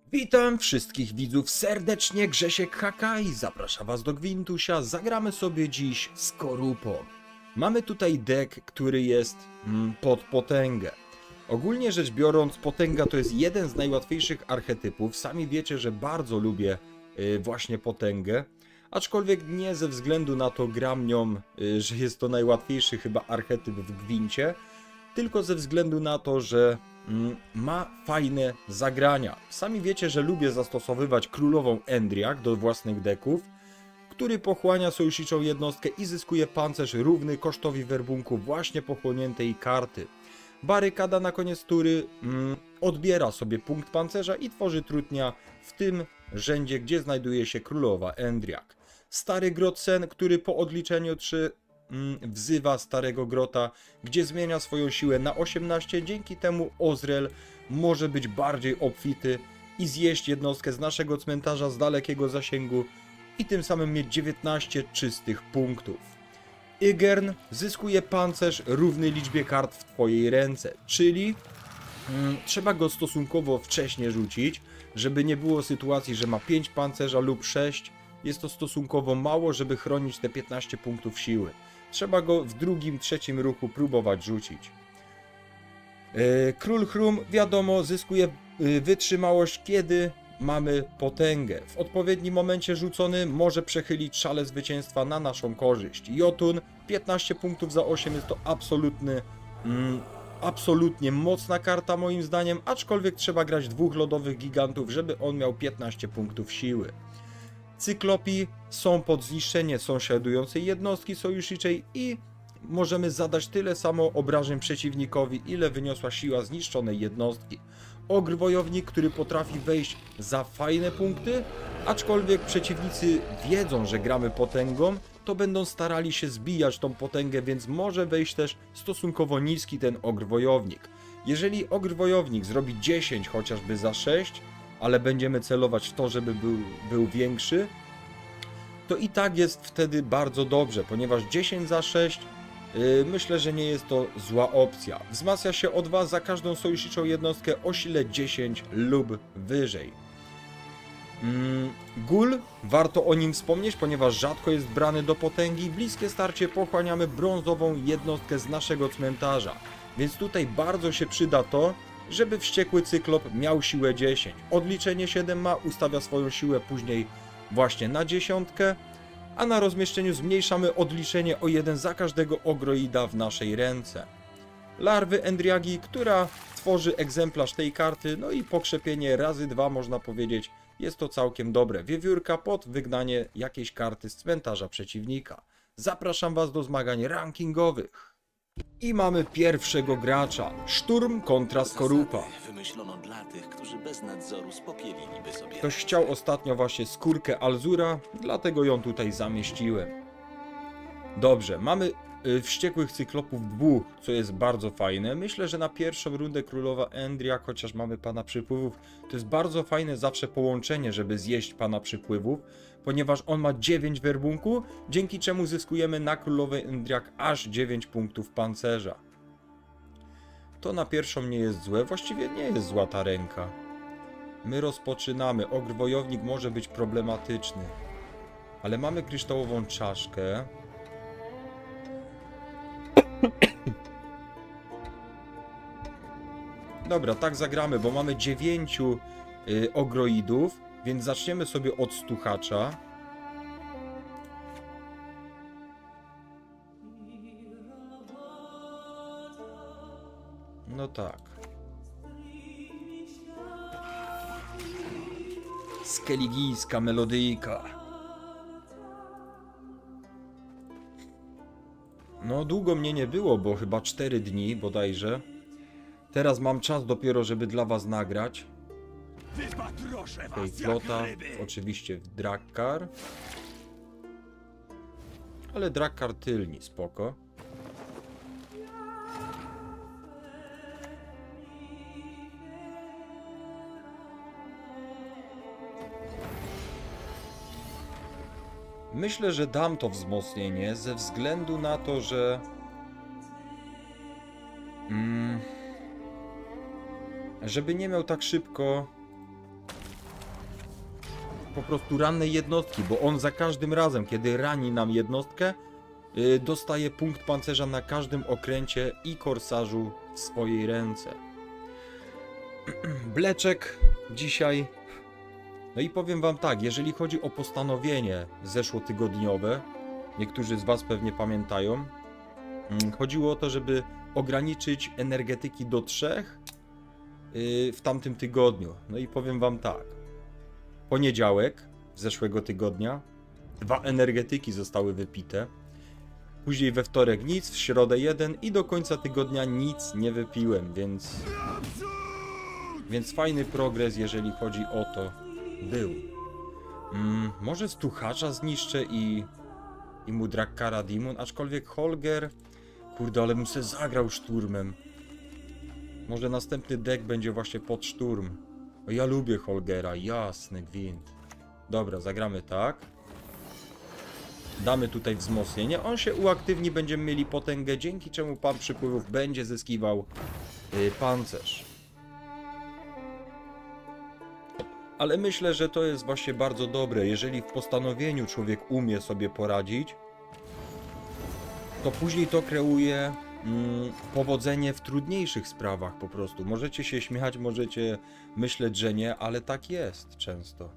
Witam wszystkich widzów serdecznie, Grzesiek HK i zapraszam was do Gwintusia. Zagramy sobie dziś Skorupą. Mamy tutaj deck, który jest pod potęgę. Ogólnie rzecz biorąc, potęga to jest jeden z najłatwiejszych archetypów. Sami wiecie, że bardzo lubię właśnie potęgę. Aczkolwiek nie ze względu na to gram nią, że jest to najłatwiejszy chyba archetyp w Gwincie, tylko ze względu na to, że ma fajne zagrania. Sami wiecie, że lubię zastosowywać królową Endriak do własnych deków, który pochłania sojuszniczą jednostkę i zyskuje pancerz równy kosztowi werbunku właśnie pochłoniętej karty. Barykada na koniec tury odbiera sobie punkt pancerza i tworzy trutnia w tym rzędzie, gdzie znajduje się królowa Endriak. Stary Grot Sen, który po odliczeniu 3 wzywa Starego Grota, gdzie zmienia swoją siłę na 18, dzięki temu Ozrel może być bardziej obfity i zjeść jednostkę z naszego cmentarza z dalekiego zasięgu i tym samym mieć 19 czystych punktów. Ygern zyskuje pancerz równy liczbie kart w twojej ręce, czyli trzeba go stosunkowo wcześnie rzucić, żeby nie było sytuacji, że ma 5 pancerza lub 6. Jest to stosunkowo mało, żeby chronić te 15 punktów siły. Trzeba go w drugim, trzecim ruchu próbować rzucić. Król Chrum, wiadomo, zyskuje wytrzymałość, kiedy mamy potęgę. W odpowiednim momencie rzucony może przechylić szale zwycięstwa na naszą korzyść. Jotun, 15 punktów za 8 jest to absolutnie mocna karta moim zdaniem, aczkolwiek trzeba grać 2 lodowych gigantów, żeby on miał 15 punktów siły. Cyklopi są pod zniszczenie sąsiadującej jednostki sojuszniczej i możemy zadać tyle samo obrażeń przeciwnikowi, ile wyniosła siła zniszczonej jednostki. Ogr Wojownik, który potrafi wejść za fajne punkty, aczkolwiek przeciwnicy wiedzą, że gramy potęgą, to będą starali się zbijać tą potęgę, więc może wejść też stosunkowo niski ten Ogr Wojownik. Jeżeli Ogr Wojownik zrobi 10 chociażby za 6, ale będziemy celować w to, żeby był większy, to i tak jest wtedy bardzo dobrze, ponieważ 10 za 6 myślę, że nie jest to zła opcja. Wzmacnia się o 2 za każdą sojuszniczą jednostkę o sile 10 lub wyżej. Gul, warto o nim wspomnieć, ponieważ rzadko jest brany do potęgi. Bliskie starcie pochłaniamy brązową jednostkę z naszego cmentarza, więc tutaj bardzo się przyda to, żeby wściekły cyklop miał siłę 10. Odliczenie 7 ma, ustawia swoją siłę później właśnie na 10, a na rozmieszczeniu zmniejszamy odliczenie o 1 za każdego ogroida w naszej ręce. Larwy Endriagi, która tworzy egzemplarz tej karty, no i pokrzepienie razy 2 można powiedzieć, jest to całkiem dobre. Wiewiórka pod wygnanie jakiejś karty z cmentarza przeciwnika. Zapraszam was do zmagań rankingowych. I mamy pierwszego gracza. Szturm kontra Skorupa. Wymyślono dla tych, którzy bez nadzoru spopieliliby sobie. Ktoś chciał ostatnio właśnie skórkę Alzura, dlatego ją tutaj zamieściłem. Dobrze, mamy wściekłych cyklopów 2, co jest bardzo fajne. Myślę, że na pierwszą rundę królowa Endriak, chociaż mamy pana przypływów, to jest bardzo fajne zawsze połączenie, żeby zjeść pana przypływów, ponieważ on ma 9 werbunku, dzięki czemu zyskujemy na królowej Endriak aż 9 punktów pancerza. To na pierwszą nie jest złe, właściwie nie jest zła ta ręka. My rozpoczynamy, Ogr Wojownik może być problematyczny, ale mamy kryształową czaszkę. Dobra, tak zagramy, bo mamy 9 ogroidów, więc zaczniemy sobie od stuchacza. No tak. Skeligijska melodyjka. No długo mnie nie było, bo chyba 4 dni bodajże. Teraz mam czas dopiero, żeby dla was nagrać. Okej, flota, oczywiście w Drakkar. Ale Drakkar tylni, spoko. Myślę, że dam to wzmocnienie ze względu na to, że żeby nie miał tak szybko po prostu rannej jednostki, bo on za każdym razem, kiedy rani nam jednostkę, dostaje punkt pancerza na każdym okręcie i korsarzu w swojej ręce. Bleczek dzisiaj. No i powiem wam tak, jeżeli chodzi o postanowienie zeszłotygodniowe, niektórzy z was pewnie pamiętają, chodziło o to, żeby ograniczyć energetyki do 3 w tamtym tygodniu. No i powiem wam tak, poniedziałek zeszłego tygodnia 2 energetyki zostały wypite, później we wtorek nic, w środę 1 i do końca tygodnia nic nie wypiłem, więc fajny progres, jeżeli chodzi o to, był. Może Stuchacza zniszczę i mu Drakkara Demon, aczkolwiek Holger, kurde, ale bym se zagrał szturmem. Może następny deck będzie właśnie pod szturm. O, ja lubię Holgera, jasny gwint. Dobra, zagramy tak. Damy tutaj wzmocnienie, on się uaktywni, będziemy mieli potęgę, dzięki czemu pan przypływów będzie zyskiwał pancerz. Ale myślę, że to jest właśnie bardzo dobre, jeżeli w postanowieniu człowiek umie sobie poradzić, to później to kreuje powodzenie w trudniejszych sprawach po prostu. Możecie się śmiać, możecie myśleć, że nie, ale tak jest często.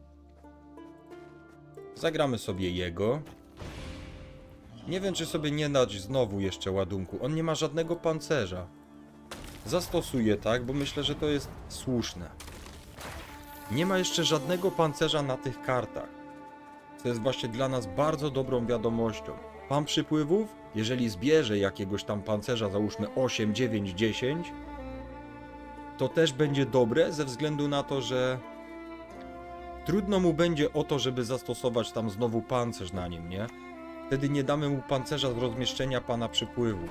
Zagramy sobie jego. Nie wiem, czy sobie nie dać znowu jeszcze ładunku. On nie ma żadnego pancerza. Zastosuję tak, bo myślę, że to jest słuszne. Nie ma jeszcze żadnego pancerza na tych kartach. Co jest właśnie dla nas bardzo dobrą wiadomością. Pan przypływów, jeżeli zbierze jakiegoś tam pancerza, załóżmy 8, 9, 10, to też będzie dobre ze względu na to, że trudno mu będzie o to, żeby zastosować tam znowu pancerz na nim, nie? Wtedy nie damy mu pancerza z rozmieszczenia pana przypływów.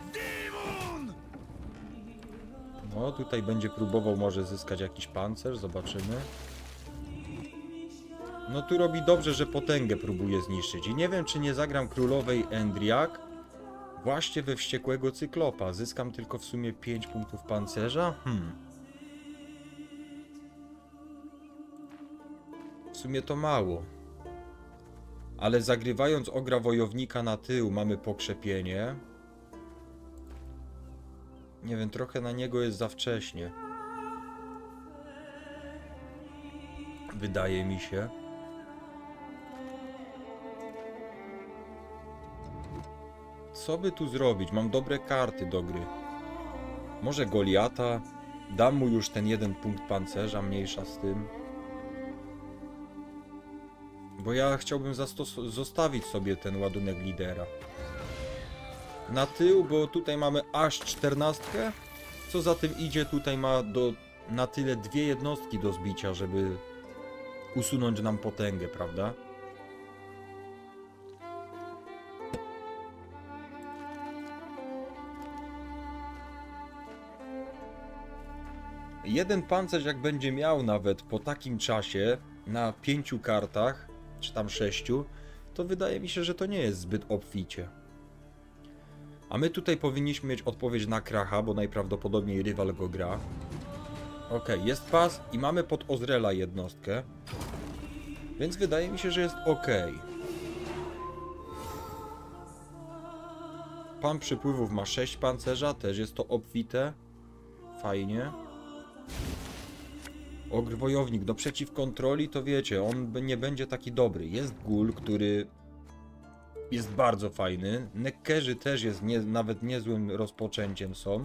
No, tutaj będzie próbował może zyskać jakiś pancerz, zobaczymy. No tu robi dobrze, że potęgę próbuje zniszczyć. I nie wiem, czy nie zagram królowej Endriak właśnie we wściekłego cyklopa. Zyskam tylko w sumie 5 punktów pancerza. W sumie to mało. Ale zagrywając ogra wojownika na tył mamy pokrzepienie. Nie wiem, trochę na niego jest za wcześnie. Wydaje mi się. Co by tu zrobić? Mam dobre karty do gry. Może Goliata. Dam mu już ten 1 punkt pancerza, mniejsza z tym. Bo ja chciałbym zostawić sobie ten ładunek lidera. Na tył, bo tutaj mamy aż 14. Co za tym idzie, tutaj ma na tyle 2 jednostki do zbicia, żeby usunąć nam potęgę, prawda? Jeden pancerz jak będzie miał nawet po takim czasie na 5 kartach, czy tam 6, to wydaje mi się, że to nie jest zbyt obficie. A my tutaj powinniśmy mieć odpowiedź na Kracha, bo najprawdopodobniej rywal go gra. Ok, jest pas i mamy pod Ozrela jednostkę. Więc wydaje mi się, że jest ok. Pan przypływów ma 6 pancerza, też jest to obfite. Fajnie. Ogr wojownik, no przeciw kontroli to wiecie, on nie będzie taki dobry. Jest Gul, który jest bardzo fajny. Neckerzy też jest nawet niezłym rozpoczęciem są.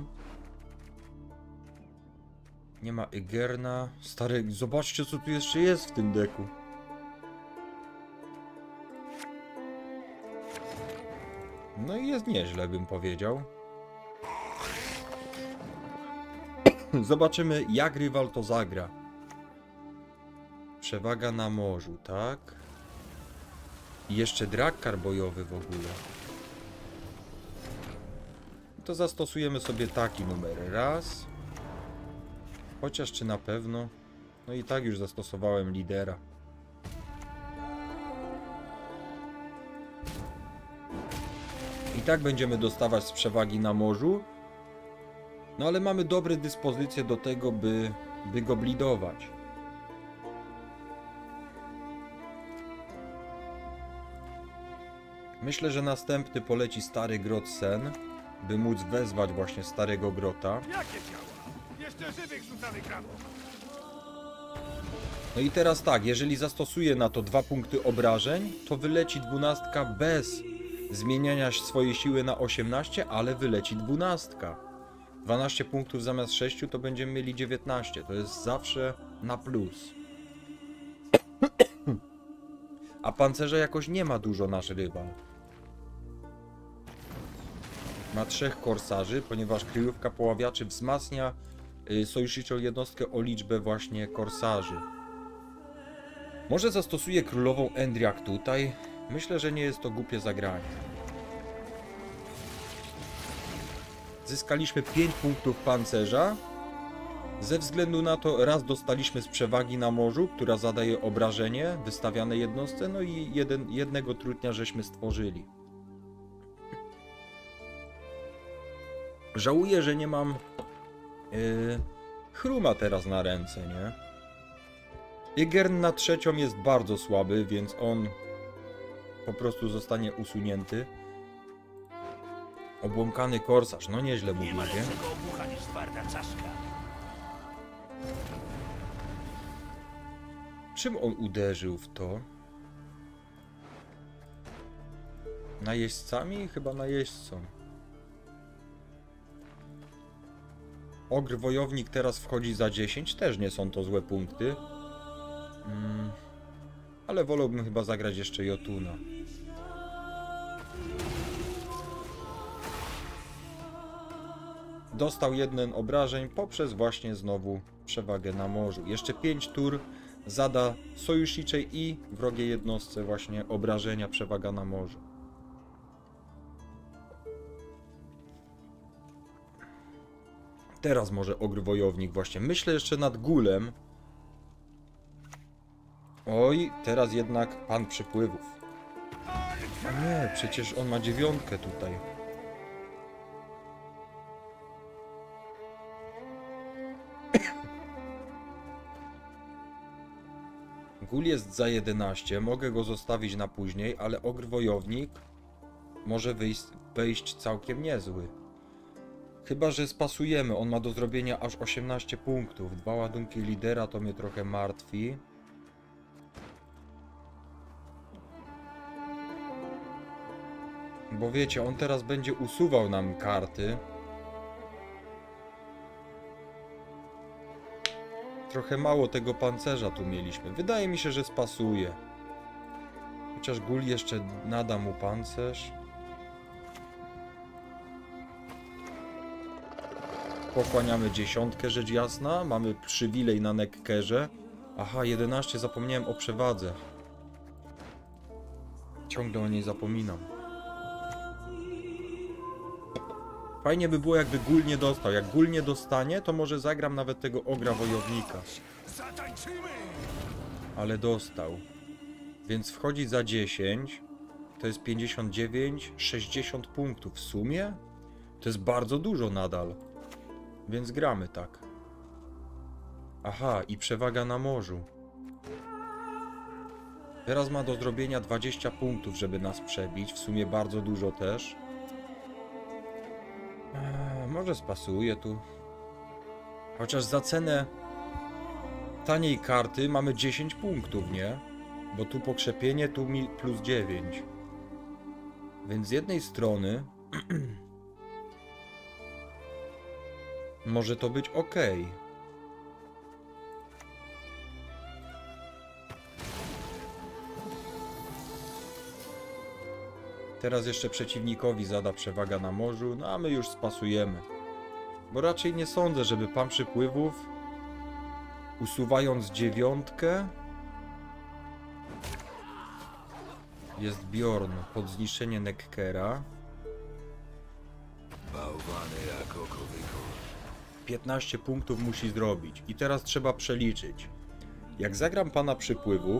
Nie ma Igerna. Stary, zobaczcie co tu jeszcze jest w tym deku. No i jest nieźle, bym powiedział. Zobaczymy, jak rywal to zagra. Przewaga na morzu, tak? I jeszcze Drakkar bojowy w ogóle. To zastosujemy sobie taki numer. Raz. Chociaż czy na pewno? No i tak już zastosowałem lidera. I tak będziemy dostawać z przewagi na morzu. No ale mamy dobre dyspozycje do tego, by go blidować. Myślę, że następny poleci Stary Grot Sen, by móc wezwać właśnie Starego Grota. Jakie ciała? Jeszcze żywych rzucamy kramą. No i teraz tak, jeżeli zastosuję na to 2 punkty obrażeń, to wyleci 12 bez zmieniania swojej siły na 18, ale wyleci 12. 12 punktów zamiast 6 to będziemy mieli 19. To jest zawsze na plus. A pancerza jakoś nie ma dużo nasz rywal. Ma 3 korsarzy, ponieważ kryjówka poławiaczy wzmacnia sojuszniczą jednostkę o liczbę właśnie korsarzy. Może zastosuję królową Endriak tutaj. Myślę, że nie jest to głupie zagranie. Zyskaliśmy 5 punktów pancerza. Ze względu na to raz dostaliśmy z przewagi na morzu, która zadaje obrażenie wystawiane jednostce, no i jednego trutnia żeśmy stworzyli. Żałuję, że nie mam Chruma teraz na ręce, nie? Ygern na 3 jest bardzo słaby, więc on po prostu zostanie usunięty. Obłąkany korsarz, no nieźle mówię, nie? obucha niż twarda czaszka. Czym on uderzył w to? Najeźdźcami? Chyba najeźdźcą. Ogr wojownik teraz wchodzi za 10, też nie są to złe punkty. Ale wolałbym chyba zagrać jeszcze Jotuna. Dostał 1 obrażeń poprzez właśnie znowu przewagę na morzu. Jeszcze 5 tur zada sojuszniczej i wrogiej jednostce właśnie obrażenia, przewaga na morzu. Teraz może ogr wojownik właśnie. Myślę jeszcze nad Gulem. Oj, teraz jednak pan przypływów. A nie, przecież on ma 9 tutaj. Gul jest za 11, mogę go zostawić na później, ale ogr wojownik może wejść całkiem niezły. Chyba że spasujemy, on ma do zrobienia aż 18 punktów. 2 ładunki lidera to mnie trochę martwi. Bo wiecie, on teraz będzie usuwał nam karty. Trochę mało tego pancerza tu mieliśmy. Wydaje mi się, że spasuje. Chociaż Gul jeszcze nada mu pancerz. Pochłaniamy 10, rzecz jasna. Mamy przywilej na Neckerze. Aha, 11, zapomniałem o przewadze. Ciągle o niej zapominam. Fajnie by było, jakby Gul nie dostał. Jak Gul nie dostanie, to może zagram nawet tego ogra wojownika. Ale dostał. Więc wchodzi za 10. To jest 59, 60 punktów. W sumie to jest bardzo dużo nadal. Więc gramy tak. Aha, i przewaga na morzu. Teraz ma do zrobienia 20 punktów, żeby nas przebić. W sumie bardzo dużo też. Może spasuje tu. Chociaż za cenę taniej karty mamy 10 punktów, nie? Bo tu pokrzepienie, tu mi plus 9. Więc z jednej strony może to być ok. Teraz jeszcze przeciwnikowi zada przewaga na morzu, no a my już spasujemy. Bo raczej nie sądzę, żeby pan przypływów, usuwając 9, jest Bjorn pod zniszczenie Neckera. Bałwany jak okowyko. 15 punktów musi zrobić. I teraz trzeba przeliczyć. Jak zagram pana przypływów,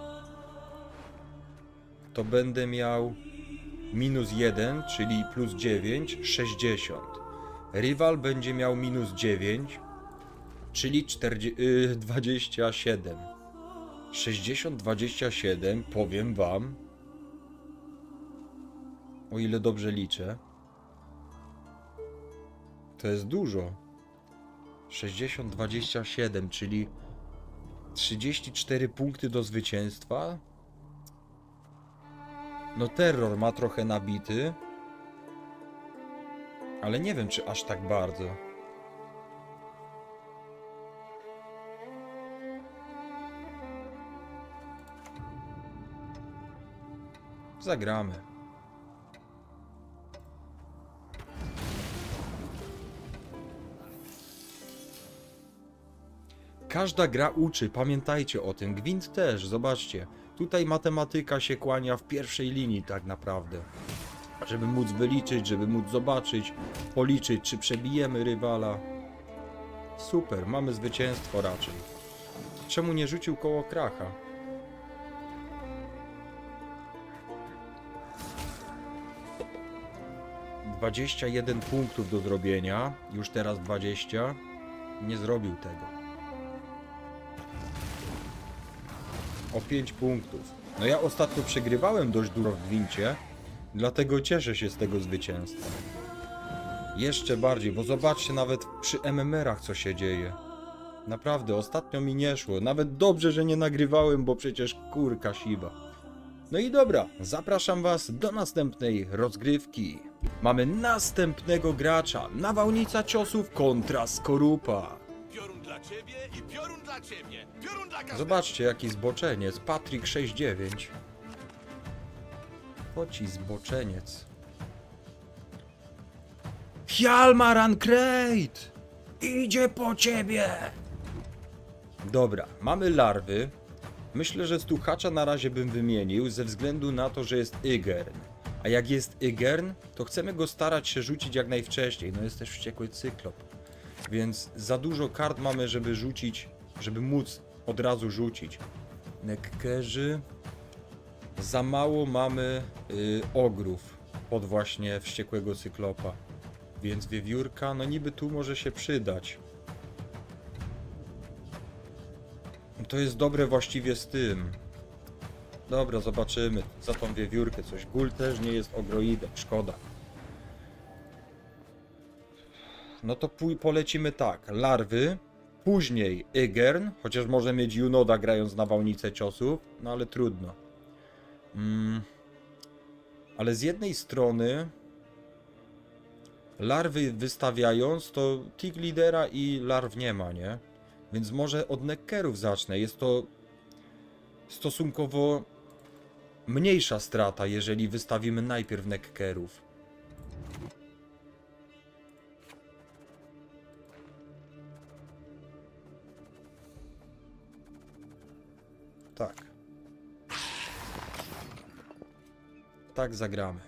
to będę miał minus 1, czyli plus 9, 60. Rywal będzie miał minus 9, czyli 27. 60, 27, powiem wam, O ile dobrze liczę. To jest dużo. 60-27, czyli 34 punkty do zwycięstwa. No terror ma trochę nabity. Ale nie wiem, czy aż tak bardzo. Zagramy. Każda gra uczy, pamiętajcie o tym. Gwint też, zobaczcie. Tutaj matematyka się kłania w pierwszej linii tak naprawdę. Żeby móc wyliczyć, żeby móc zobaczyć, policzyć, czy przebijemy rywala. Super, mamy zwycięstwo raczej. Czemu nie rzucił koło kracha? - 21 punktów do zrobienia. Już teraz 20. Nie zrobił tego. O 5 punktów. No ja ostatnio przegrywałem dość dużo w gwincie, dlatego cieszę się z tego zwycięstwa. Jeszcze bardziej, bo zobaczcie nawet przy MMR-ach co się dzieje. Naprawdę, ostatnio mi nie szło. Nawet dobrze, że nie nagrywałem, bo przecież kurka siwa. No i dobra, zapraszam was do następnej rozgrywki. Mamy następnego gracza. Nawałnica ciosów kontra Skorupa. Piorun dla ciebie i piorun dla ciebie. Piorun dla każdego. Zobaczcie jaki zboczeniec. Patryk 69. Poci zboczeniec. Hjalmar Krejt! Idzie po ciebie! Dobra, mamy larwy. Myślę, że Stuchacza na razie bym wymienił ze względu na to, że jest Ygern. A jak jest Ygern, to chcemy go starać się rzucić jak najwcześniej. No jest też wściekły cyklop. Więc za dużo kart mamy, żeby rzucić, żeby móc od razu rzucić. Nekkerzy. Za mało mamy ogrów pod właśnie wściekłego cyklopa. Więc wiewiórka, no niby tu może się przydać. To jest dobre właściwie z tym. Dobra, zobaczymy. Za tą wiewiórkę coś. Gul też nie jest ogroidem, szkoda. No to polecimy tak. Larwy. Później Ygern, chociaż może mieć Junoda grając nawałnicę ciosów. No ale trudno. Ale z jednej strony larwy wystawiając, to Tig Lidera i larw nie ma, nie? Więc może od Nekkerów zacznę. Jest to stosunkowo mniejsza strata, jeżeli wystawimy najpierw Nekkerów. Tak. Tak zagramy.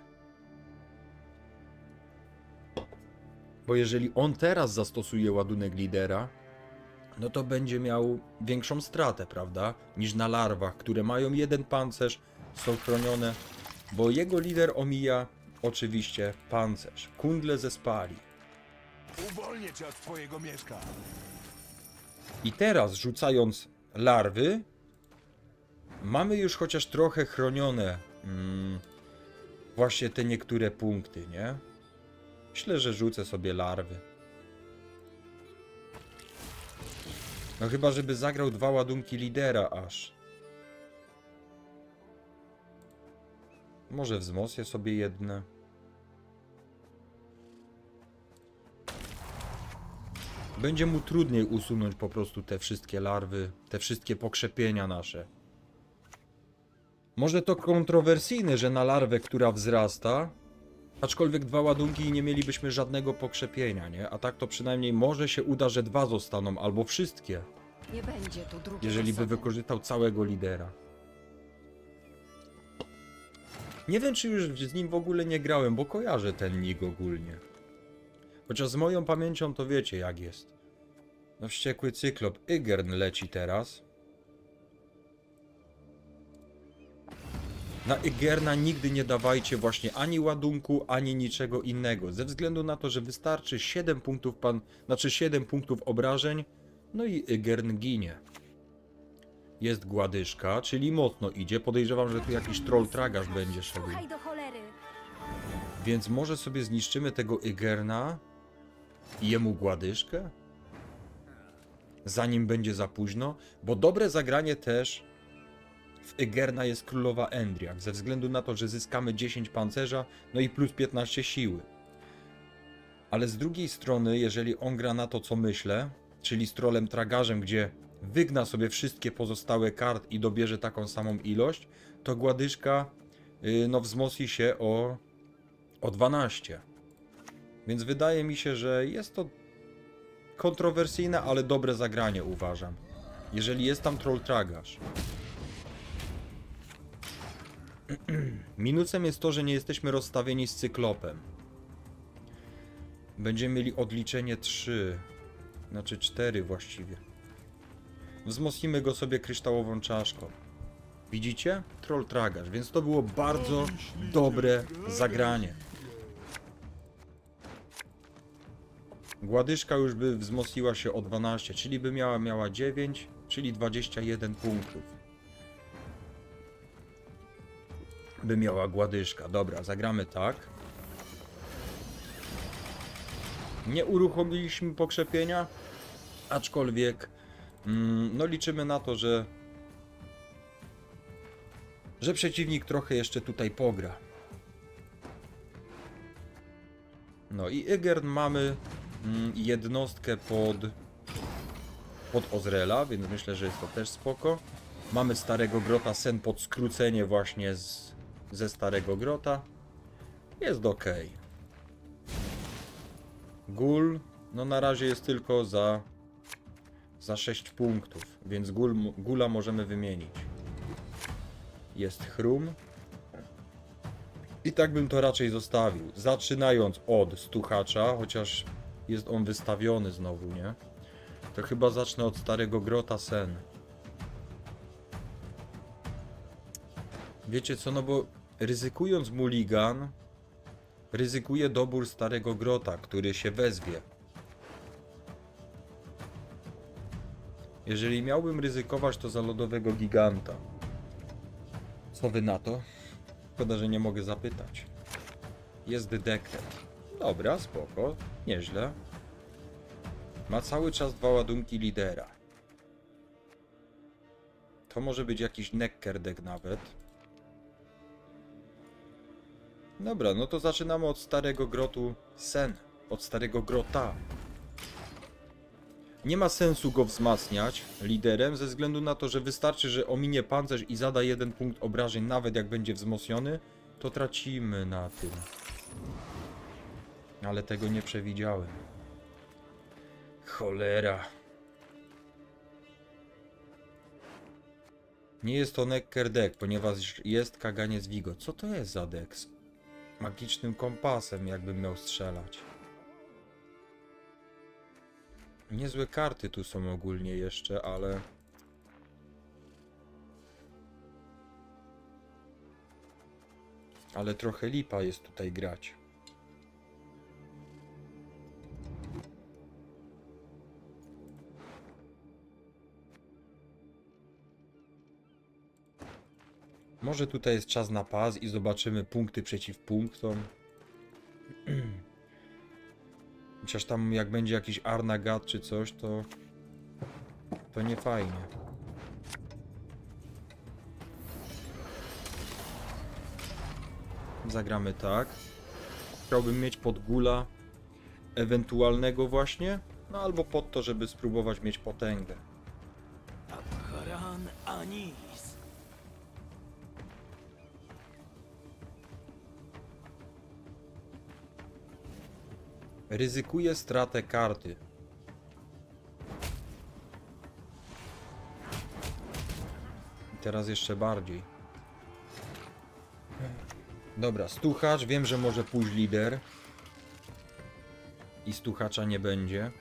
Bo jeżeli on teraz zastosuje ładunek lidera, no to będzie miał większą stratę, prawda? Niż na larwach, które mają jeden pancerz, są chronione, bo jego lider omija oczywiście pancerz. Kundle ze spali. Uwolnię cię od twojego mieszka. I teraz rzucając larwy, mamy już chociaż trochę chronione właśnie te niektóre punkty, nie? Myślę, że rzucę sobie larwy. No chyba, żeby zagrał 2 ładunki lidera aż. Może wzmocnię sobie jedne. Będzie mu trudniej usunąć po prostu te wszystkie larwy, te wszystkie pokrzepienia nasze. Może to kontrowersyjne, że na larwę, która wzrasta, aczkolwiek 2 ładunki i nie mielibyśmy żadnego pokrzepienia, nie? A tak to przynajmniej może się uda, że 2 zostaną, albo wszystkie. Nie będzie tu drugiej Jeżeli by osoby. wykorzystał całego lidera. Nie wiem, czy już z nim w ogóle nie grałem, bo kojarzę ten nick ogólnie. Chociaż z moją pamięcią to wiecie jak jest. No wściekły cyklop. Ygern leci teraz. Na Ygerna nigdy nie dawajcie właśnie ani ładunku, ani niczego innego. Ze względu na to, że wystarczy 7 punktów 7 punktów obrażeń. No i Ygern ginie. Jest gładyszka, czyli mocno idzie. Podejrzewam, że tu jakiś troll tragarz będzie szedł. Słuchaj do cholery. Więc może sobie zniszczymy tego Ygerna i jemu Gładyszkę? Zanim będzie za późno, bo dobre zagranie też w Ygerna jest królowa Endriak, ze względu na to, że zyskamy 10 pancerza, no i plus 15 siły. Ale z drugiej strony, jeżeli on gra na to, co myślę, czyli z trolem tragarzem, gdzie wygna sobie wszystkie pozostałe kart i dobierze taką samą ilość, to Gładyszka no wzmocni się o 12. Więc wydaje mi się, że jest to kontrowersyjne, ale dobre zagranie, uważam. Jeżeli jest tam troll tragarz. Minusem jest to, że nie jesteśmy rozstawieni z cyklopem. Będziemy mieli odliczenie 3. Znaczy 4 właściwie. Wzmocnimy go sobie kryształową czaszką. Widzicie? Troll tragarz, więc to było bardzo dobre zagranie. Gładyszka już by wzmocniła się o 12, czyli by miała 9, czyli 21 punktów. By miała Gładyszka. Dobra, zagramy tak. Nie uruchomiliśmy pokrzepienia, aczkolwiek no liczymy na to, że przeciwnik trochę jeszcze tutaj pogra. No i Ygern mamy jednostkę pod Ozreela, więc myślę, że jest to też spoko. Mamy Starego Grota, Sen pod skrócenie właśnie ze Starego Grota. Jest ok. Gul, no na razie jest tylko za 6 punktów, więc Gula możemy wymienić. Jest Chrum. I tak bym to raczej zostawił. Zaczynając od Stuchacza, chociaż jest on wystawiony znowu, nie? To chyba zacznę od Starego Grota Sen. Wiecie co, no bo ryzykując mulligan, ryzykuję dobór Starego Grota, który się wezwie. Jeżeli miałbym ryzykować, to za Lodowego Giganta. Co wy na to? Szkoda, że nie mogę zapytać. Jest dekret. Dobra, spoko. Nieźle. Ma cały czas 2 ładunki lidera. To może być jakiś neckerdek nawet. Dobra, no to zaczynamy od Starego Grotu Sen. Od Starego Grota. Nie ma sensu go wzmacniać liderem, ze względu na to, że wystarczy, że ominie pancerz i zada 1 punkt obrażeń, nawet jak będzie wzmocniony, to tracimy na tym. Ale tego nie przewidziałem. Cholera. Nie jest to neckerdek, ponieważ jest kaganiec Vigo. Co to jest za deck? Z magicznym kompasem, jakbym miał strzelać. Niezłe karty tu są ogólnie jeszcze, ale... Ale trochę lipa jest tutaj grać. Może tutaj jest czas na pas i zobaczymy punkty przeciw punktom. Chociaż tam jak będzie jakiś Arnagat czy coś, to nie fajnie. Zagramy tak. Chciałbym mieć pod Gula ewentualnego właśnie, no albo pod to, żeby spróbować mieć potęgę. Abharan Anis. Ryzykuję stratę karty. I teraz jeszcze bardziej. Dobra, Stuchacz. Wiem, że może pójść lider. I Stuchacza nie będzie.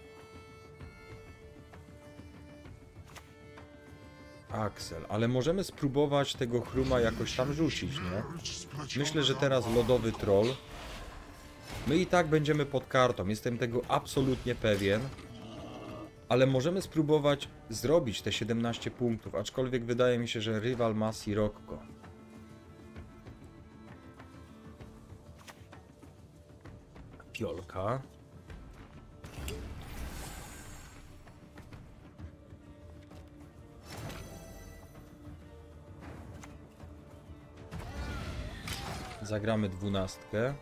Axel. Ale możemy spróbować tego Chruma jakoś tam rzucić, nie? Myślę, że teraz lodowy troll. My i tak będziemy pod kartą, jestem tego absolutnie pewien. Ale możemy spróbować zrobić te 17 punktów, aczkolwiek wydaje mi się, że rywal ma Sirocco. Fiolka. Zagramy 12.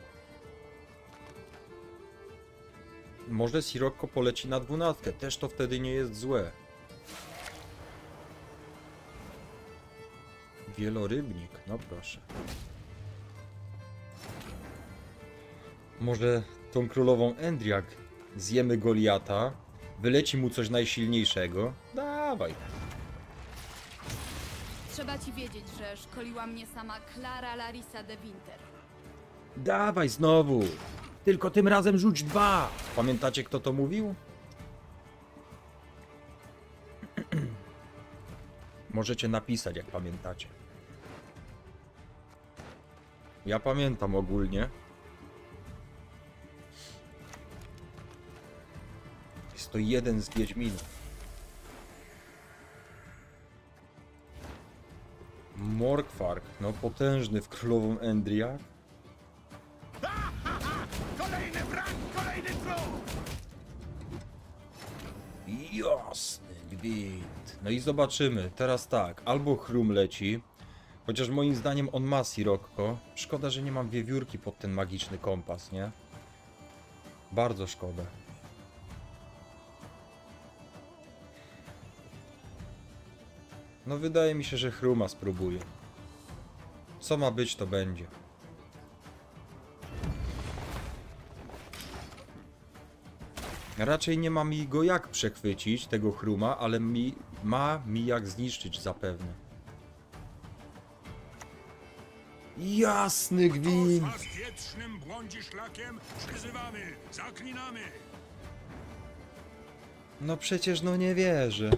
Może Sirocco poleci na 12. Też to wtedy nie jest złe. Wielorybnik, no proszę. Może tą królową Endriak zjemy Goliata, wyleci mu coś najsilniejszego. Dawaj. Trzeba ci wiedzieć, że szkoliła mnie sama Clara Larissa de Winter. Dawaj znowu. Tylko tym razem rzuć 2. Pamiętacie, kto to mówił? Możecie napisać, jak pamiętacie. Ja pamiętam ogólnie. Jest to jeden z Wiedźminów. Morkvark, no potężny w królową Endriak. Kolejny wrak, kolejny trup! Jasny gwint. No i zobaczymy. Teraz tak, albo Chrum leci, chociaż moim zdaniem on ma Sirocco. Szkoda, że nie mam wiewiórki pod ten magiczny kompas, nie? Bardzo szkoda. No wydaje mi się, że Chruma spróbuję. Co ma być, to będzie. Raczej nie ma mi go jak przechwycić, tego Chruma, ale ma mi jak zniszczyć zapewne. Jasny gwint! Was wietrznym błądzi szlakiem, przyzywamy, zaklinamy! No przecież no nie wierzę.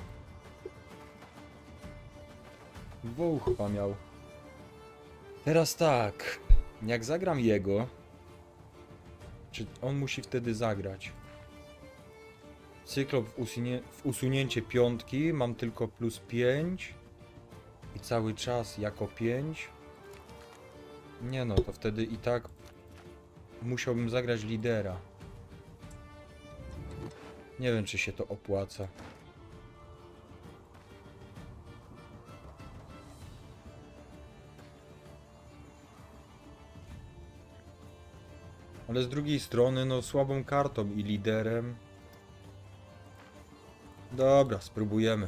Wołchwa miał. Teraz tak. Jak zagram jego... Czy on musi wtedy zagrać? Cyklop w usunięcie piątki. Mam tylko plus 5. I cały czas jako 5. Nie no, to wtedy i tak musiałbym zagrać lidera. Nie wiem, czy się to opłaca. Ale z drugiej strony, no słabą kartą i liderem. Dobra, spróbujemy.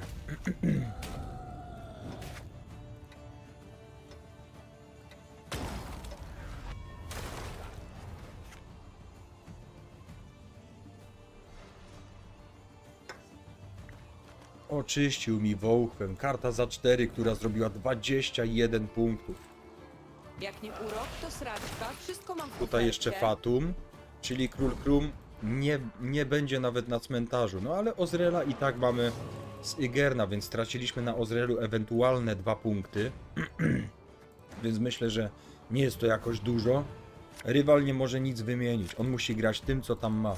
Oczyścił mi wołchwem. Karta za 4, która zrobiła 21 punktów. Jak nie urok, to sraczka. Wszystko mam w Tutaj jeszcze ofercie. Fatum, czyli Król Krum nie będzie nawet na cmentarzu. No ale Ozreela i tak mamy z Igerna, więc straciliśmy na Ozreelu ewentualne 2 punkty. Więc myślę, że nie jest to jakoś dużo. Rywal nie może nic wymienić. On musi grać tym, co tam ma.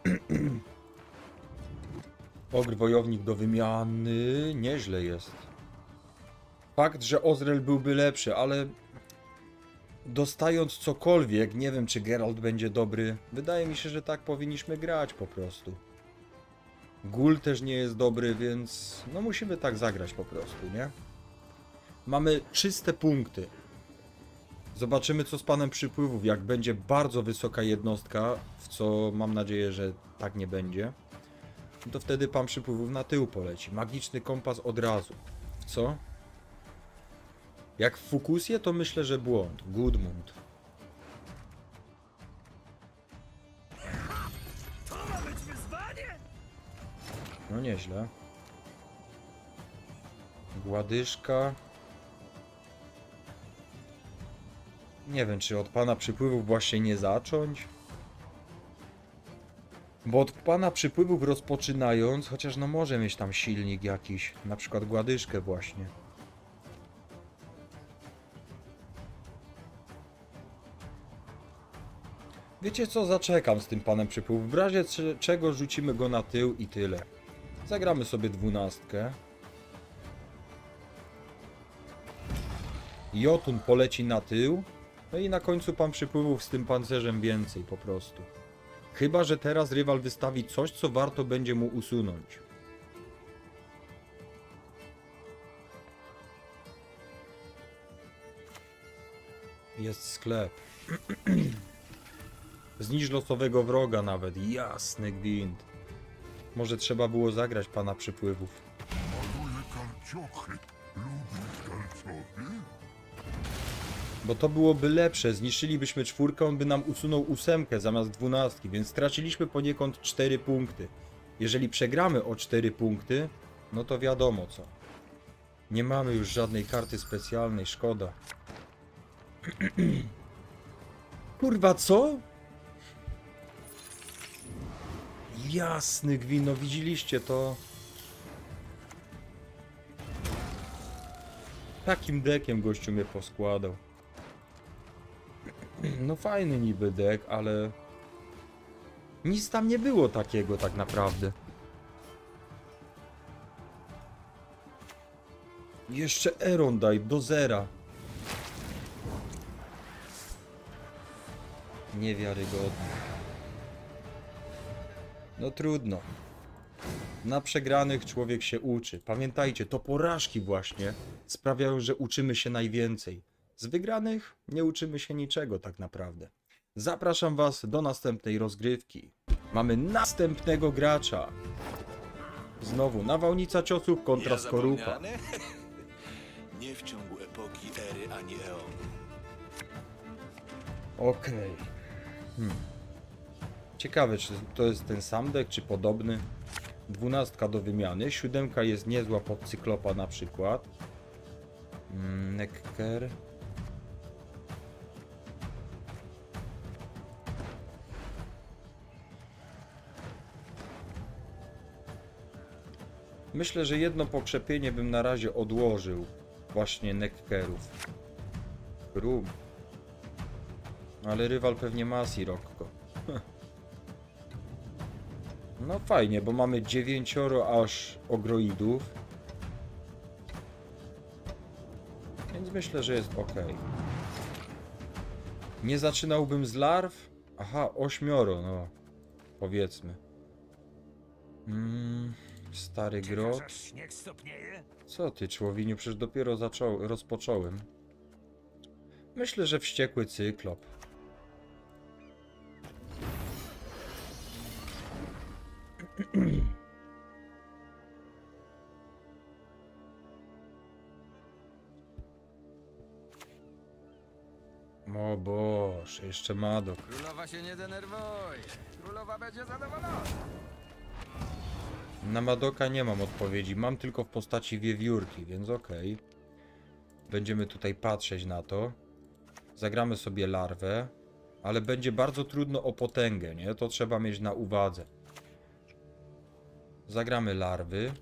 Ogr wojownik do wymiany. Nieźle jest. Fakt, że Ozreel byłby lepszy, ale dostając cokolwiek, nie wiem, czy Geralt będzie dobry. Wydaje mi się, że tak powinniśmy grać po prostu. Gul też nie jest dobry, więc no musimy tak zagrać po prostu, nie? Mamy czyste punkty. Zobaczymy, co z panem przypływów. Jak będzie bardzo wysoka jednostka, w co mam nadzieję, że tak nie będzie, to wtedy pan przypływów na tył poleci. Magiczny kompas od razu. W co? Jak w Fukusie, to myślę, że błąd. Gudmund. To ma być wyzwanie? No nieźle. Gładyszka. Nie wiem, czy od pana przypływów właśnie nie zacząć. Bo od pana przypływów rozpoczynając, chociaż no może mieć tam silnik jakiś, na przykład gładyszkę właśnie. Wiecie co, zaczekam z tym panem przypływów, w razie czego rzucimy go na tył i tyle. Zagramy sobie 12. Jotun poleci na tył. No i na końcu pan przypływów z tym pancerzem więcej po prostu. Chyba że teraz rywal wystawi coś, co warto będzie mu usunąć. Jest sklep. Zniż losowego wroga nawet. Jasny gwint. Może trzeba było zagrać pana przypływów. Maluje karciochy. Lubisz karciochy? Bo to byłoby lepsze. Zniszczylibyśmy 4, on by nam usunął 8 zamiast 12, więc straciliśmy poniekąd 4 punkty. Jeżeli przegramy o 4 punkty, no to wiadomo co. Nie mamy już żadnej karty specjalnej, szkoda. Kurwa, co? Jasny gwint, no widzieliście to? Takim dekiem gościu mnie poskładał. No fajny niby dek, ale... nic tam nie było takiego tak naprawdę. Jeszcze Eron daj do 0. Niewiarygodne. No trudno. Na przegranych człowiek się uczy. Pamiętajcie, to porażki właśnie sprawiają, że uczymy się najwięcej. Z wygranych nie uczymy się niczego tak naprawdę. Zapraszam was do następnej rozgrywki. Mamy następnego gracza. Znowu nawałnica ciosów kontra skorupa. zapomniany? Nie w ciągu epoki, ery ani eon. Okej. Ciekawe, czy to jest ten sam deck, czy podobny. 12 do wymiany. 7 jest niezła pod cyklopa na przykład. Nekker. Myślę, że jedno pokrzepienie bym na razie odłożył. Właśnie Nekkerów. Rum. Ale rywal pewnie ma Sirocco. No fajnie, bo mamy 9 aż ogroidów. Więc myślę, że jest ok. Nie zaczynałbym z larw? Aha, 8, no. Powiedzmy. Stary grot. Aż śnieg stopnieje? Co ty, człowiniu? Przecież dopiero rozpocząłem. Myślę, że wściekły cyklop. O Boże, jeszcze Madok. Królowa się nie denerwuje. Królowa będzie zadowolona. Na Madoka nie mam odpowiedzi, mam tylko w postaci wiewiórki, więc okej. Będziemy tutaj patrzeć na to. Zagramy sobie larwę, ale będzie bardzo trudno o potęgę, nie? To trzeba mieć na uwadze. Zagramy larwy.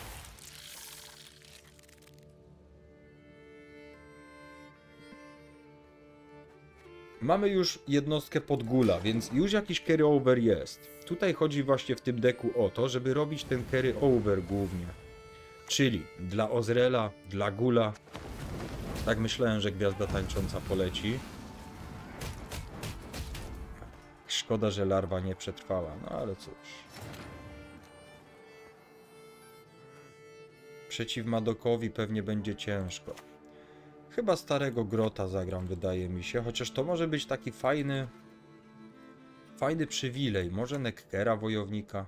Mamy już jednostkę Podgula, więc już jakiś carry over jest. Tutaj chodzi właśnie w tym deku o to, żeby robić ten carry over głównie. Czyli dla Ozreela, dla Gula. Tak myślałem, że Gwiazda Tańcząca poleci. Szkoda, że larwa nie przetrwała, no ale cóż. Przeciw Madokowi pewnie będzie ciężko. Chyba starego grota zagram, wydaje mi się, chociaż to może być taki fajny przywilej. Może Nekkera wojownika.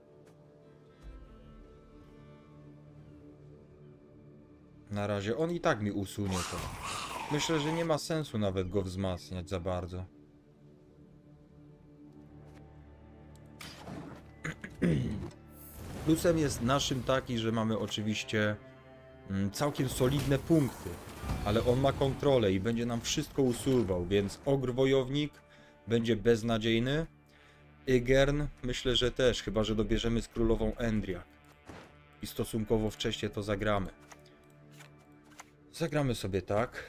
Na razie on i tak mi usunie to. Myślę, że nie ma sensu nawet go wzmacniać za bardzo. Plusem jest naszym taki, że mamy oczywiście całkiem solidne punkty, ale on ma kontrolę i będzie nam wszystko usuwał, więc Ogr Wojownik będzie beznadziejny. Ygern myślę, że też, chyba że dobierzemy z królową Endriak i stosunkowo wcześnie to zagramy. Zagramy sobie tak.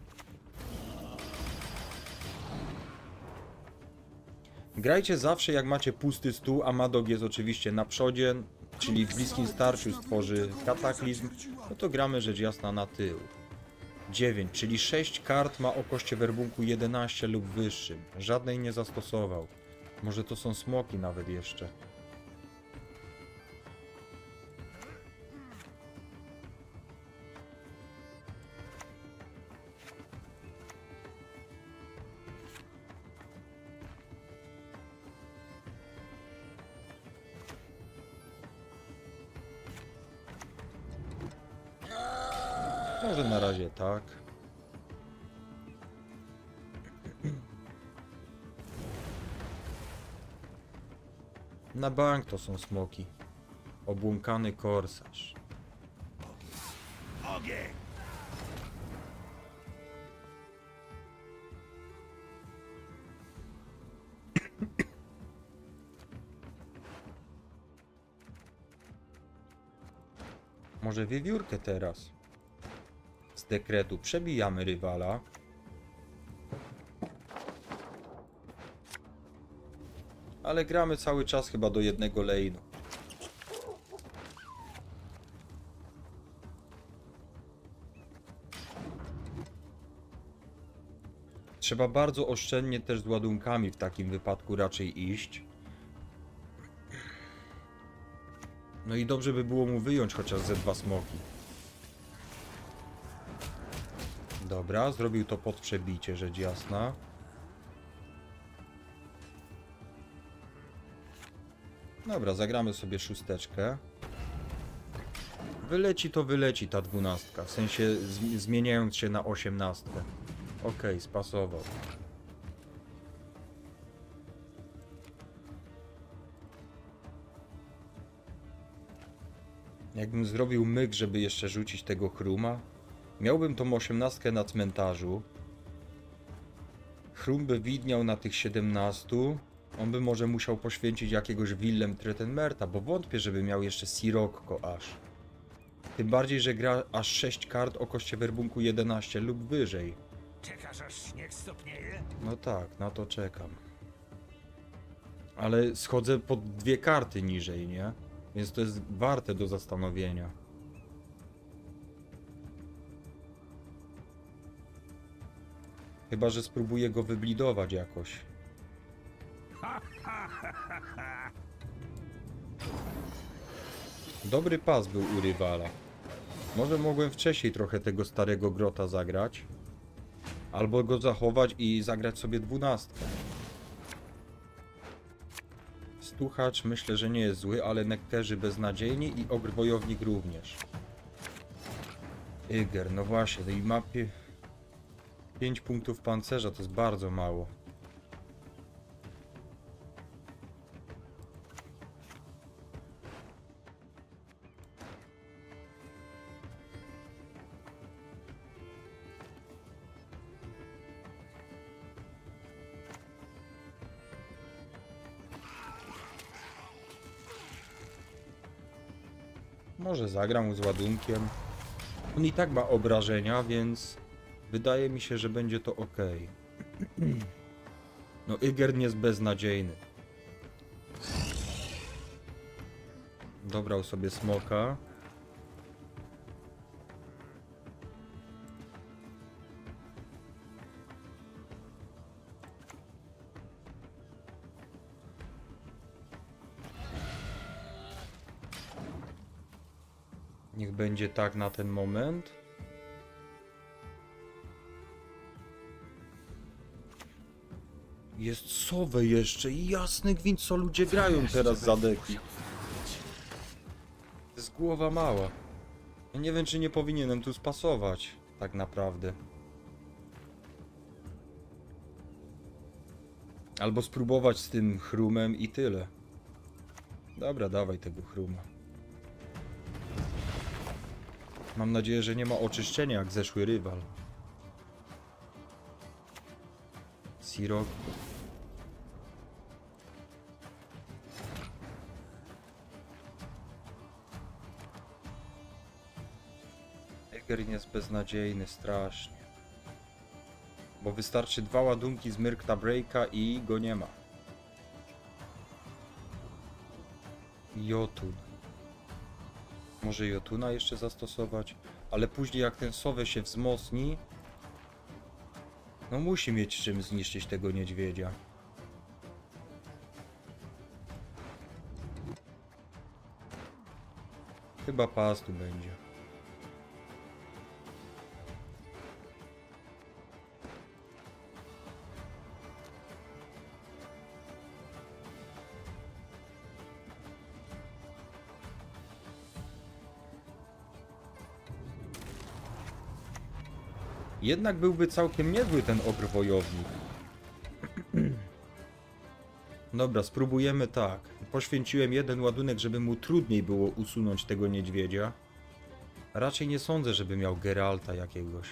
Grajcie zawsze jak macie pusty stół, a Madog jest oczywiście na przodzie, czyli w bliskim starciu stworzy kataklizm, no to gramy rzecz jasna na tył. 9, czyli 6 kart ma o koście werbunku 11 lub wyższym. Żadnej nie zastosował. Może to są smoki nawet jeszcze. Może na razie tak. Na bank to są smoki. Obłąkany korsarz. Ogień! Może wiewiórkę teraz. Z dekretu przebijamy rywala. Ale gramy cały czas chyba do jednego lane'u. Trzeba bardzo oszczędnie też z ładunkami w takim wypadku raczej iść. No i dobrze by było mu wyjąć chociaż ze 2 smoki. Dobra, zrobił to pod przebicie, rzecz jasna. Dobra, zagramy sobie 6. Wyleci to wyleci ta 12, w sensie zmieniając się na 18. Okej, spasował. Jakbym zrobił myk, żeby jeszcze rzucić tego chruma, miałbym tą 18 na cmentarzu. Chrum by widniał na tych 17. On by może musiał poświęcić jakiegoś Willem Tretenmerta, bo wątpię, żeby miał jeszcze Sirocco aż. Tym bardziej, że gra aż 6 kart o koście werbunku 11 lub wyżej. Czekasz aż śnieg stopnieje? No tak, na to czekam. Ale schodzę pod 2 karty niżej, nie? Więc to jest warte do zastanowienia. Chyba że spróbuję go wyblidować jakoś. Dobry pas był u rywala. Może mogłem wcześniej trochę tego starego grota zagrać. Albo go zachować i zagrać sobie 12. Stuchacz myślę, że nie jest zły, ale nekterzy beznadziejni i ogr wojownik również. Iger, no właśnie, i ma 5 punktów pancerza, to jest bardzo mało. Może zagram z ładunkiem. On i tak ma obrażenia, więc wydaje mi się, że będzie to ok. No Igern jest beznadziejny. Dobrał sobie smoka. Niech będzie tak na ten moment. Jest Sowę jeszcze i jasny gwint, co ludzie grają teraz za deki. To jest głowa mała. Ja nie wiem, czy nie powinienem tu spasować, tak naprawdę. Albo spróbować z tym chrumem i tyle. Dobra, dawaj tego chruma. Mam nadzieję, że nie ma oczyszczenia jak zeszły rywal. Sirocco. Egerin jest beznadziejny strasznie. Bo wystarczy 2 ładunki z Myrkta Breaka i go nie ma. Jotun. Może Jotuna jeszcze zastosować? Ale później jak ten Sowę się wzmocni, no musi mieć czym zniszczyć tego niedźwiedzia. Chyba pas tu będzie. Jednak byłby całkiem niezły ten ogr wojownik. Dobra, spróbujemy tak. Poświęciłem jeden ładunek, żeby mu trudniej było usunąć tego niedźwiedzia. Raczej nie sądzę, żeby miał Geralta jakiegoś.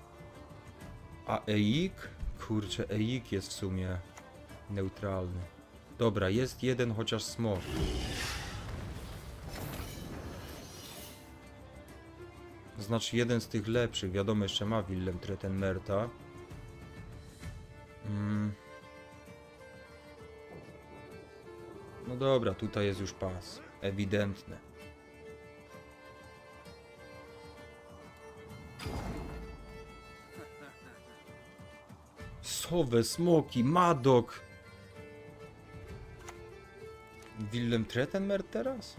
A Eik? Kurczę, Eik jest w sumie neutralny. Dobra, jest jeden chociaż smok. Znaczy jeden z tych lepszych. Wiadomo, jeszcze ma Willem Tretenmerta. No dobra, tutaj jest już pas. Ewidentne. Sowe, smoki, Madok. Willem Tretenmert teraz?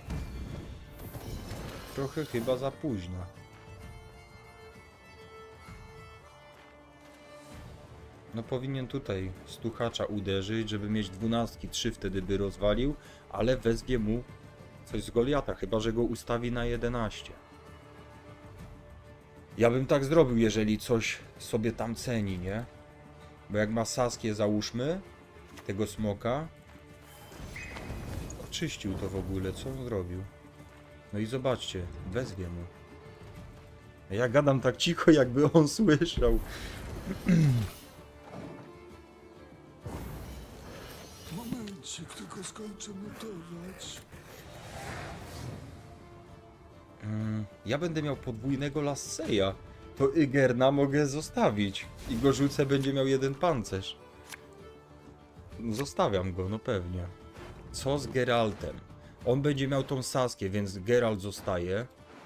Trochę chyba za późno. No powinien tutaj stuchacza uderzyć, żeby mieć 12, 3 wtedy by rozwalił, ale wezwie mu coś z Goliata, chyba że go ustawi na 11. Ja bym tak zrobił, jeżeli coś sobie tam ceni, nie? Bo jak ma Saskię, załóżmy, tego smoka, oczyścił to w ogóle, co on zrobił? No i zobaczcie, wezwie mu. Ja gadam tak cicho, jakby on słyszał. Momencik, tylko skończę notować. Ja będę miał podwójnego Lasseya. To Igerna mogę zostawić. I go rzucę, będzie miał jeden pancerz. Zostawiam go, no pewnie. Co z Geraltem? On będzie miał tą Saskię, więc Geralt zostaje.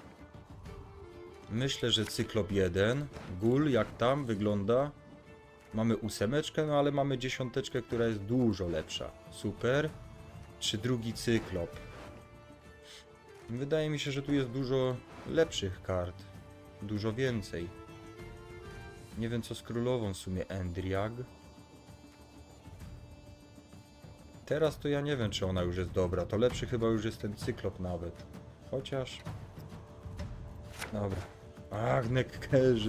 Myślę, że Cyklop 1. Gul, jak tam wygląda? Mamy 8, no ale mamy 10, która jest dużo lepsza. Super. Czy drugi Cyklop? Wydaje mi się, że tu jest dużo lepszych kart. Dużo więcej. Nie wiem co z królową w sumie. Endriag. Teraz to ja nie wiem, czy ona już jest dobra. To lepszy chyba już jest ten Cyklop nawet. Chociaż... Dobra. Ach, nekkerzy.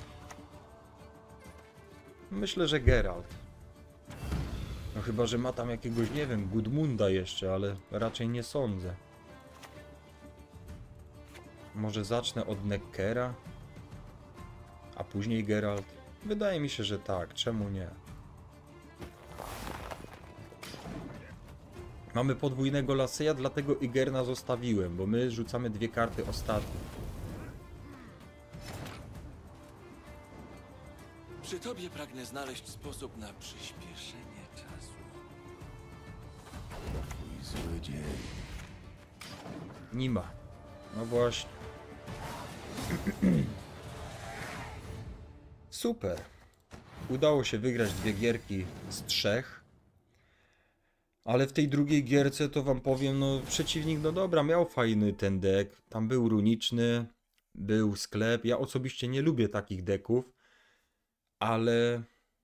Myślę, że Geralt. No chyba, że ma tam jakiegoś, nie wiem, Gudmunda jeszcze, ale raczej nie sądzę. Może zacznę od Neckera, a później Geralt? Wydaje mi się, że tak. Czemu nie? Mamy podwójnego Lasseya, dlatego Igerna zostawiłem, bo my rzucamy 2 karty ostatnie. Przy tobie pragnę znaleźć sposób na przyspieszenie czasu. Twój zły dzień. Nie ma. No właśnie. Super. Udało się wygrać 2 gierki z 3. Ale w tej drugiej gierce to wam powiem, no przeciwnik, no dobra, miał fajny ten deck. Tam był runiczny, był sklep. Ja osobiście nie lubię takich deków. Ale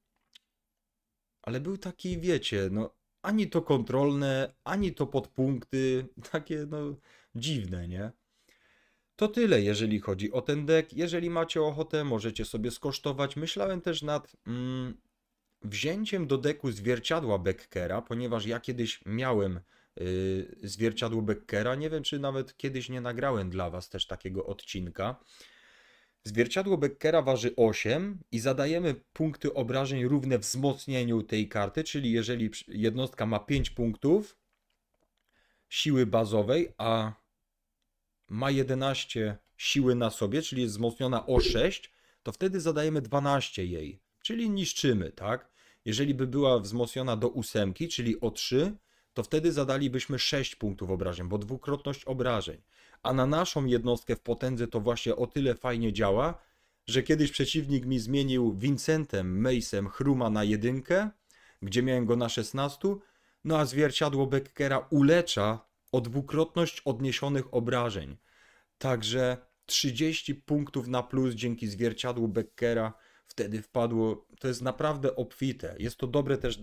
był taki, wiecie, no ani to kontrolne, ani to podpunkty, takie no dziwne, nie? To tyle, jeżeli chodzi o ten deck. Jeżeli macie ochotę, możecie sobie skosztować. Myślałem też nad wzięciem do decku zwierciadła Beckera, ponieważ ja kiedyś miałem zwierciadło Beckera. Nie wiem, czy nawet kiedyś nie nagrałem dla was też takiego odcinka. Zwierciadło Beckera waży 8 i zadajemy punkty obrażeń równe wzmocnieniu tej karty, czyli jeżeli jednostka ma 5 punktów siły bazowej, a ma 11 siły na sobie, czyli jest wzmocniona o 6, to wtedy zadajemy 12 jej, czyli niszczymy, tak? Jeżeli by była wzmocniona do 8, czyli o 3, to wtedy zadalibyśmy 6 punktów obrażeń, bo dwukrotność obrażeń. A na naszą jednostkę w potędze to właśnie o tyle fajnie działa, że kiedyś przeciwnik mi zmienił Vincentem, Mace'em Hruma na 1, gdzie miałem go na 16, no a zwierciadło Beckera ulecza o dwukrotność odniesionych obrażeń. Także 30 punktów na plus dzięki zwierciadłu Beckera wtedy wpadło. To jest naprawdę obfite. Jest to dobre też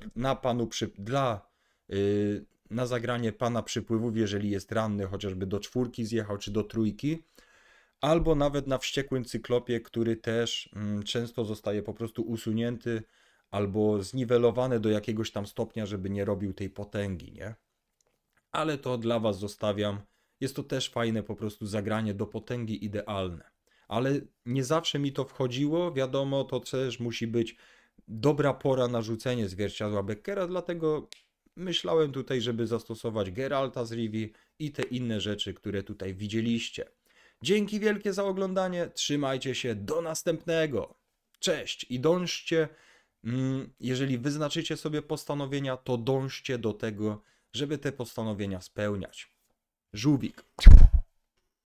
na zagranie pana przypływów, jeżeli jest ranny, chociażby do 4 zjechał, czy do 3. Albo nawet na wściekłym cyklopie, który też często zostaje po prostu usunięty albo zniwelowany do jakiegoś tam stopnia, żeby nie robił tej potęgi, nie? Ale to dla was zostawiam. Jest to też fajne po prostu zagranie do potęgi idealne. Ale nie zawsze mi to wchodziło, wiadomo, to też musi być dobra pora na rzucenie zwierciadła Beckera, dlatego myślałem tutaj, żeby zastosować Geralta z Rivii i te inne rzeczy, które tutaj widzieliście. Dzięki wielkie za oglądanie, trzymajcie się, do następnego. Cześć i dążcie, jeżeli wyznaczycie sobie postanowienia, to dążcie do tego, żeby te postanowienia spełniać. Żółwik.